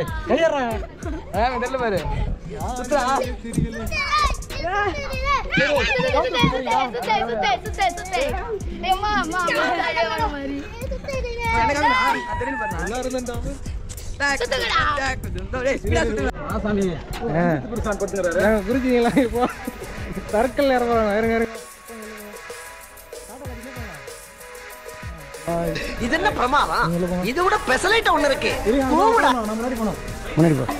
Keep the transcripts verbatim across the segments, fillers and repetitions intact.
கையறா ஏய் தெரியல பாரு சுத்தா சுத்தே சுத்தே சுத்தே சுத்தே ஏம்மா அம்மா அம்மா மாதிரி எனக்கு நான் தெரியும் பாரு நல்லா இருந்தடா சுத்துடா டேய் ஸ்பீடா சுத்து ஆ சாமி புருஷன் கொடுத்துறாரு ஏங்க குருஜிங்களா இப்போ சர்க்கிள் இறங்குறாங்க இருங்க இருங்க இது என்ன பிரமாதம் இது விட ஸ்பெஷலைட் ஒன்னு இருக்கு போடா நம்ம முன்னாடி போணும் முன்னாடி போ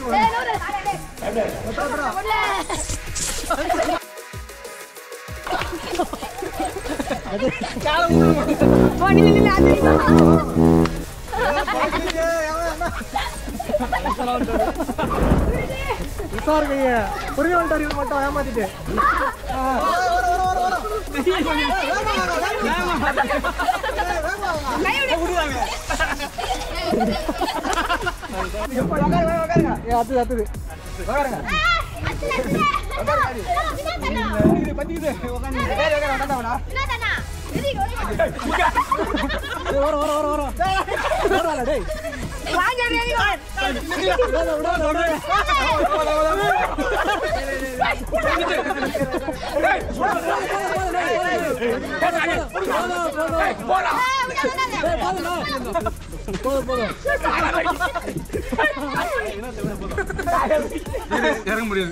விசாரிங்க புரிய வந்துட்டாரு இது மட்டும் ஏமாத்திட்டு அது அது இறங்க முடியாது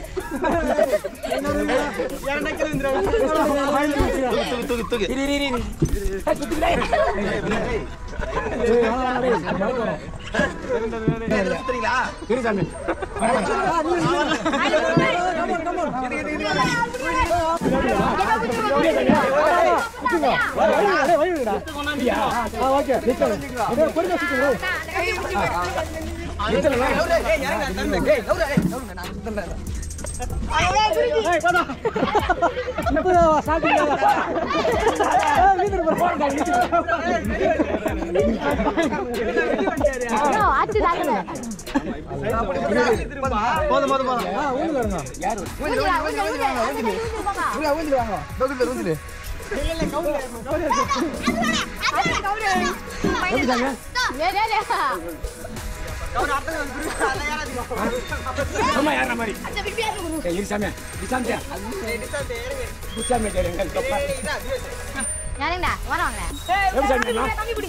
sama ya Ramari. Eh, ini sama. Di sana. Di sana dia dengan topat. Nyaring dah, mana mana? Ya bisa mana?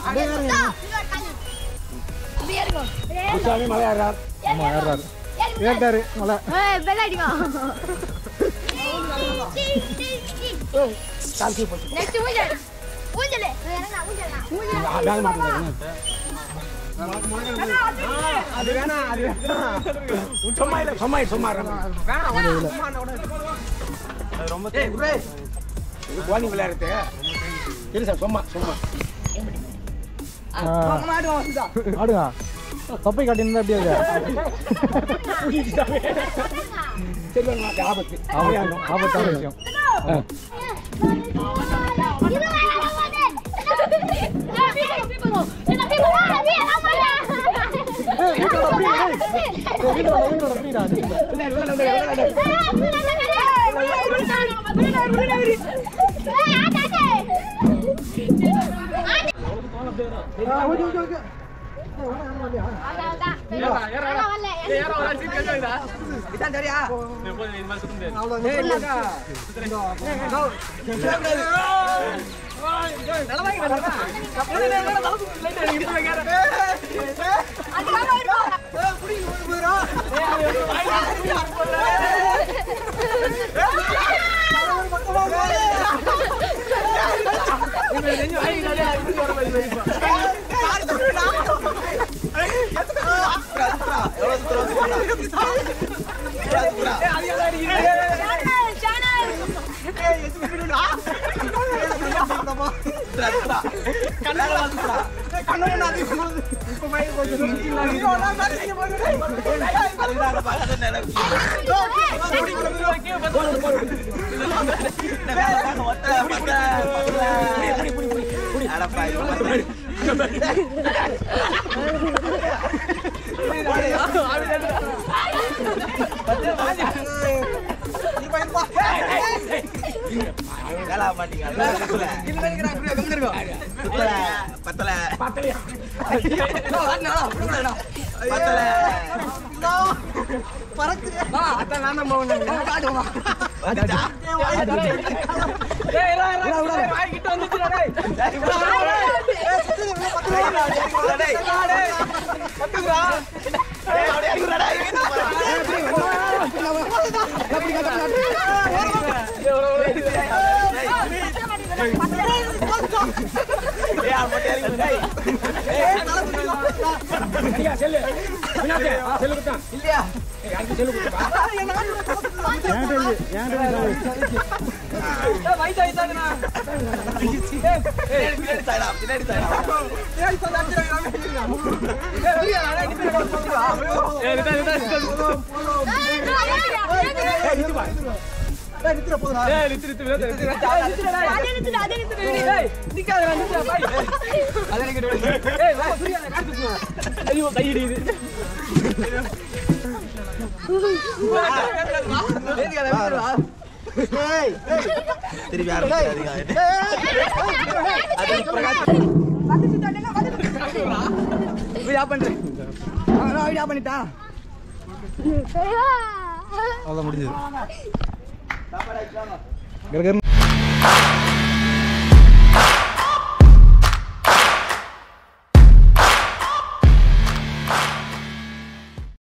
Biar go. Bisa ni malah arar. Malah arar. Biar dari malah. Eh, bela di go. Oh, cantik pun. Next hujan. Hujan le. Nyaring nak hujan nak. Hujan. Ada mana? அது வேணா அது சும்மா இல்ல சும்மா சும்மா அது ரொம்ப இது கோலி விளையாடுறது சரி சார் சும்மா சும்மா ஆடுங்க தொப்பை காட்டியிருந்தா அப்படியே சரி ஆபத்து ஆபத்தான விஷயம் வேலை மாட்டீங்க பத்தல பத்தல திருப்பி பண்ணிட்டா அவ்வளோ முடிஞ்சது.